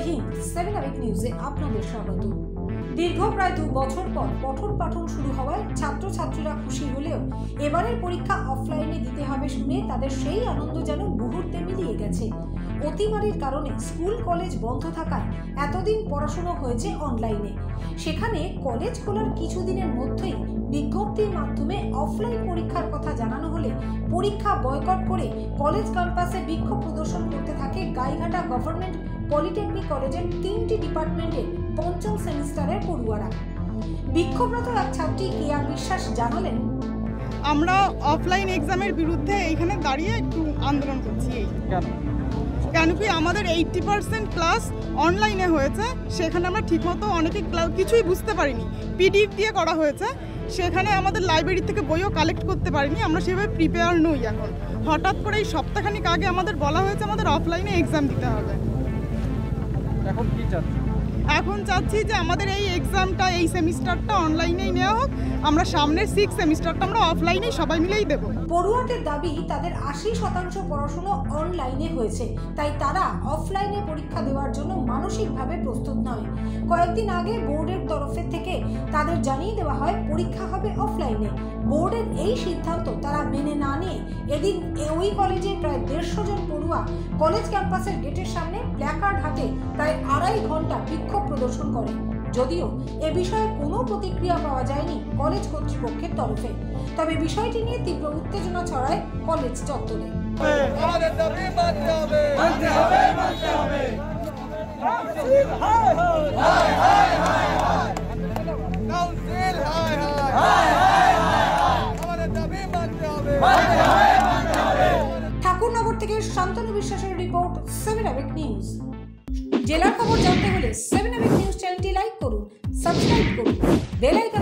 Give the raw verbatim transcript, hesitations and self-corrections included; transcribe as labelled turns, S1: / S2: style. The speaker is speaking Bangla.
S1: হিন্দ, সেভেন আবিক নিউজে আপনাদের স্বাগত। দীর্ঘ প্রায় দু বছর পর পঠন পাঠন শুরু হওয়ায় ছাত্রছাত্রীরা খুশি হলেও এবারের পরীক্ষা অফলাইনে দিতে হবে শুনে তাদের সেই আনন্দ যেন মুহূর্তে মিলিয়ে গেছে। অতিমারির কারণে স্কুল কলেজ বন্ধ থাকায় এতদিন পড়াশোনা হয়েছে অনলাইনে। সেখানে কলেজ খোলার কিছুদিনের মধ্যেই বিজ্ঞপ্তির মাধ্যমে অফলাইন পরীক্ষার কথা জানানো হলে পরীক্ষা বয়কট করে কলেজ ক্যাম্পাসে বিক্ষোভ প্রদর্শন করতে থাকে গাইঘাটা গভর্নমেন্ট পলিটেকনিক কলেজের তিনটি ডিপার্টমেন্টের পঞ্চম সেমিস্টারের পড়ুয়ারা। বিক্ষোভরত এক ছাত্রী কেয়া বিশ্বাস জানালেন,
S2: আমরা অফলাইন এক্সামের বিরুদ্ধে এইখানে দাঁড়িয়ে একটু আন্দোলন করছি। কেন কি আমাদের এইটটি পার্সেন্ট ক্লাস অনলাইনে হয়েছে, সেখানে আমরা ঠিকমতো অনেকে কিছুই বুঝতে পারিনি। পিডিএফ দিয়ে করা হয়েছে, সেখানে আমাদের লাইব্রেরি থেকে বইও কালেক্ট করতে পারিনি। আমরা সেভাবে প্রিপেয়ার নই। এখন হঠাৎ করে এই সপ্তাহখানিক আগে আমাদের বলা হয়েছে আমাদের অফলাইনে এক্সাম দিতে হবে।
S3: এখন কি চাচ্ছি?
S2: এখন চাচ্ছি যে আমাদের এই এক্সামটা এই সেমিস্টারটা অনলাইনেই নেওয়া হোক। আমরা সামনের সিক্স সেমিস্টারটা আমরা অফলাইনেই সবাই মিলেই দেবো।
S1: পড়ুয়াদের দাবি তাদের আশি শতাংশ পড়াশোনা অনলাইনে হয়েছে, তাই তারা অফলাইনে পরীক্ষা দেওয়ার জন্য মানসিকভাবে প্রস্তুত নয়। কয়েকদিন আগে বোর্ডের তরফে থেকে তাদের জানিয়ে দেওয়া হয় পরীক্ষা হবে অফলাইনে। বোর্ডের এই সিদ্ধান্ত তারা মেনে না নিয়ে এদিন ওই কলেজের প্রায় দেড়শো জন পড়ুয়া কলেজ ক্যাম্পাসের গেটের সামনে প্ল্যাকার্ড হাতে প্রায় আড়াই ঘন্টা বিক্ষোভ প্রদর্শন করে। যদিও এ বিষয়ে কোনো প্রতিক্রিয়া পাওয়া যায়নি কলেজ কর্তৃপক্ষের তরফে, তবে বিষয়টি নিয়ে তীব্র উত্তেজনা ছড়ায় কলেজ চত্বরে। ঠাকুরনগর থেকে শান্তনু বিশ্বাসের রিপোর্ট, সেভেন আবিক নিউজ। জেলার খবর জানতে হলে সেভেন আবিক নিউজ চ্যানেলটি লাইক করুন, সাবস্ক্রাইব করুন, বেল আইকন